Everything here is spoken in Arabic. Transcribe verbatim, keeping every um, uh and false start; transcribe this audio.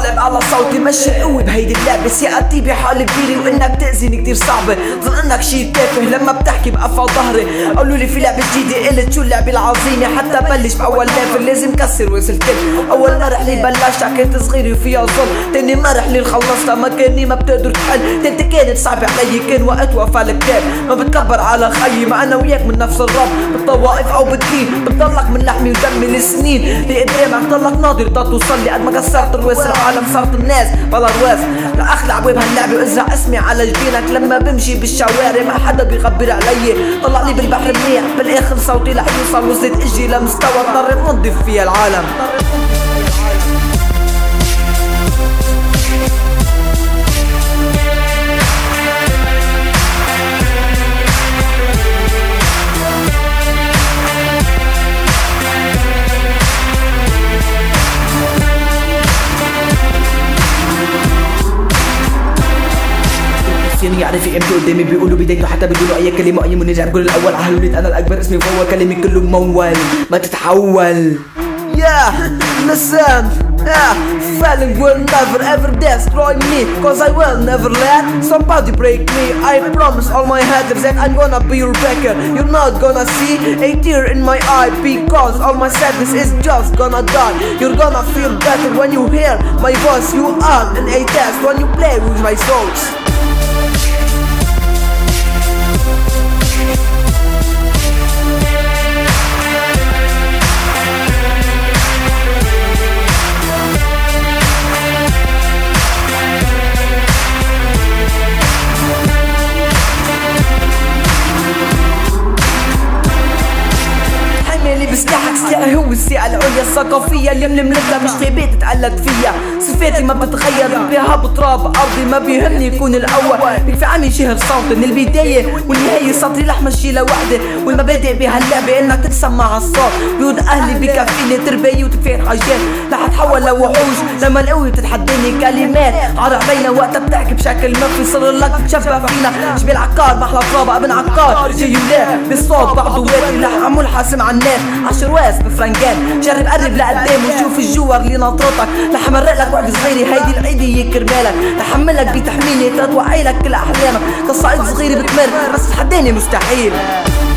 طالب على صوتي مشي القوة بهيدي اللعبة، ثقتي بحالي كبيرة وانك تأذيني كتير صعبة، ظن انك شي تافه لما بتحكي بقفا ظهري. قالولي في لعبة جديدة قلت شو اللعبة العظيمة، حتى بلش بأول ليفل لازم كسر وصل كل. أول مرحلة بلشتها كنت صغيرة وفيها ظل، تاني مرحلة خلصتها مكاني ما بتقدر تحل، تالتة كانت صعبة علي كان وقت وقفا الكتاب. ما بتكبر على خيي ما أنا وياك من نفس الرب، بالطوائف أو بالدين بتضلك من لحمي ودمي لسنين لقدامك ضلك ناظر توصل لي. قد ما كسرت الواسع العالم صارت الناس بلا رواس، لأخلع ابواب هاللعبة وازرع اسمي على جبينك. لما بمشي بالشوارع ما حدا بيخبر علي، طلع لي بالبحر منيح بالاخر صوتي رح يوصل، وصلت اجي لمستوى اضطريت نضف فيها العالم. يعرف قيمته قدامي بيقولوا بدايته حتى بدونه اي كلمه اي منجع بقول الاول على الولد انا الاكبر اسمي فهو كلامي كله ممول ما تتحول. Yeah, listen, yeah, falling will never ever destroy me, cause I will never let somebody break me. I promise all my haters that I'm gonna be your backer. You're not gonna see a tear in my eye, because all my sadness is just gonna die. You're gonna feel better when you hear my voice. You are in a test when you play with my thoughts. بسلاحك سلاحي هو الساعة العليا الثقافية اللي ململتها مش غيبات تقلد فيا. صفاتي ما بتتغير بها بتراب ارضي، ما بيهمني يكون الاول، بيكفي عمي شهر صوتي من البداية والنهاية سطري لحمة الشيلة وحدة. والمبادئ بهاللعبة انك تتسمع الصوت، بيود اهلي بكفيني تربية وتكفير حاجات، رح اتحول لوحوش لما القوة بتتحداني كلمات عرق بينا وقتها بتحكي بشكل ما في صار لك تشبه فينا. جبال عكار محلى ترابة ابن عكار جاي ولا بالصوت بعضواتي رح اعمل حاسم على الناس عشر واس بفرنجان. جرب قرب لقدام وشوف الجوار اللي ناطرتك، رح امرق لك وقت صغيري هيدي العيدية كرمالك، رح احملك بتحميلي تتوعي لك كل احلامك. قصائد صغيرة بتمر بس تحداني مستحيل.